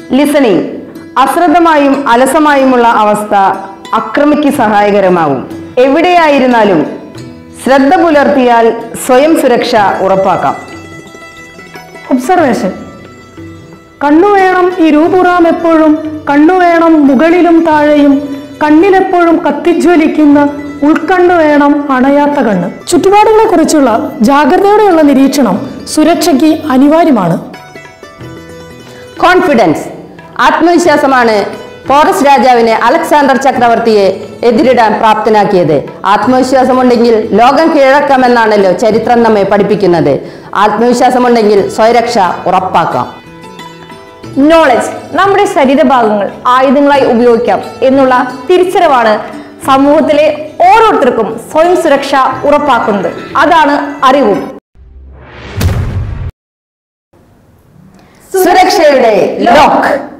Listening അശ്രദ്ധമായും അലസമായുമുള്ള അവസ്ഥ അക്രമിക്ക് സഹായകരമാവും. എവിടെയായിരുന്നാലും ശ്രദ്ധ പുലർത്തിയാൽ സ്വയം സുരക്ഷ ഉറപ്പാക്കാം. ഒബ്സർവേഷൻ. കണ്ണു വേണം ഇരുപുറം എപ്പോഴും, കണ്ണു വേണം മുകളിലും താഴെയും, കണ്ണിലെപ്പോഴും കത്തിജ്വലിക്കുന്ന ഉൾക്കണ്ണു വേണം അണയാത്ത കണ്ണ്. ചുറ്റുപാടുകളെ കുറിച്ചുള്ള ജാഗ്രതയോടെയുള്ള നിരീക്ഷണം സുരക്ഷയ്ക്ക് അനിവാര്യമാണ്. കോൺഫിഡൻസ് ആത്മവിശ്വാസമാണ് പോറസ് രാജാവിനെ അലക്സാണ്ടർ ചക്രവർത്തിയെ എതിരിടാൻ പ്രാപ്തനാക്കിയത്. ആത്മവിശ്വാസമുണ്ടെങ്കിൽ ലോകം കീഴടക്കാമെന്നാണല്ലോ ചരിത്രം നമ്മെ പഠിപ്പിക്കുന്നത്. ആത്മവിശ്വാസമുണ്ടെങ്കിൽ സ്വയരക്ഷ ഉറപ്പാക്കാം. നോളജ് നമ്മുടെ ശരീരഭാഗങ്ങൾ ആയുധങ്ങളായി ഉപയോഗിക്കാം എന്നുള്ള തിരിച്ചറിവാണ് സമൂഹത്തിലെ ഓരോരുത്തർക്കും സ്വയം സുരക്ഷ ഉറപ്പാക്കുന്നത്. അതാണ് അറിവും. സുരക്ഷയുടെ ലോക്ക്.